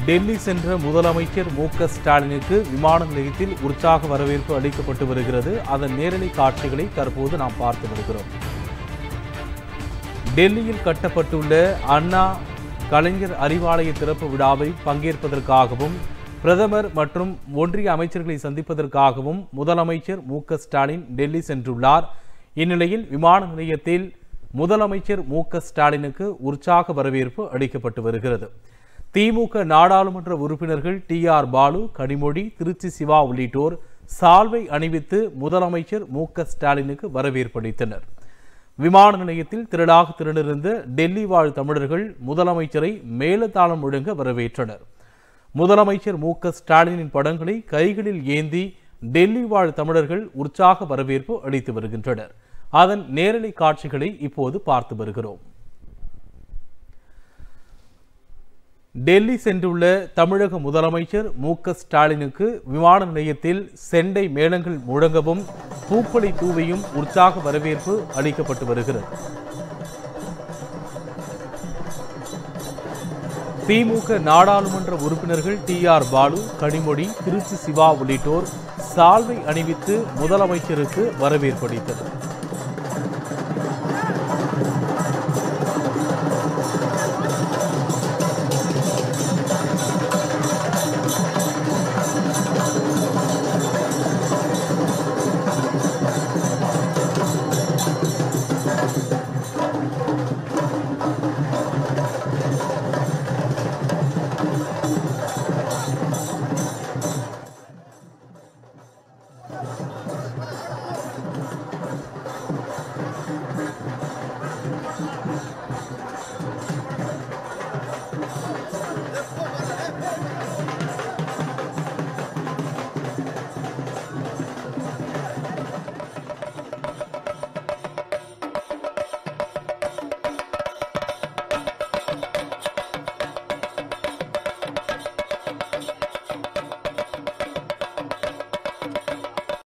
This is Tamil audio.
டெல்லி சென்ற முதலமைச்சர் MKஸ்டாலினுக்கு விமான நிலையத்தில் உற்சாக வரவேற்பு அளிக்கப்பட்டு வருகிறது. அதன் நேரடி காட்சிகளை தற்போது நாம் பார்த்து வருகிறோம். டெல்லியில் கட்டப்பட்டுள்ள அண்ணா கலைஞர் அறிவாலய திறப்பு விழாவை பங்கேற்பதற்காகவும் பிரதமர் மற்றும் ஒன்றிய அமைச்சர்களை சந்திப்பதற்காகவும் முதலமைச்சர் MKஸ்டாலின் டெல்லி சென்றுள்ளார். இந்நிலையில் விமான நிலையத்தில் முதலமைச்சர் MKஸ்டாலினுக்கு உற்சாக வரவேற்பு அளிக்கப்பட்டு வருகிறது. திமுக நாடாளுமன்ற உறுப்பினர்கள் TR பாலு, கனிமொழி, திருச்சி சிவா உள்ளிட்டோர் சால்வை அணிவித்து முதலமைச்சர் MKஸ்டாலினுக்கு வரவேற்பு அளித்தனர். விமான நிலையத்தில் திரளாக திரண்டிருந்த டெல்லி வாழ் தமிழர்கள் முதலமைச்சரை மேலதாளம் முழங்க வரவேற்றனர். முதலமைச்சர் MKஸ்டாலினின் படங்களை கைகளில் ஏந்தி டெல்லி வாழ் தமிழர்கள் உற்சாக வரவேற்பு அளித்து வருகின்றனர். அதன் நேரலை காட்சிகளை இப்போது பார்த்து வருகிறோம். டெல்லி சென்றுள்ள தமிழக முதலமைச்சர் MKஸ்டாலினுக்கு விமான நிலையத்தில் செண்டை மேளங்கள் முழங்கவும் பூக்களை தூவியும் உற்சாக வரவேற்பு அளிக்கப்பட்டு வருகிறது. திமுக நாடாளுமன்ற உறுப்பினர்கள் TR பாலு, கனிமொழி, திருச்சி சிவா உள்ளிட்டோர் சால்வை அணிவித்து முதலமைச்சருக்கு வரவேற்பு அளித்தனர்.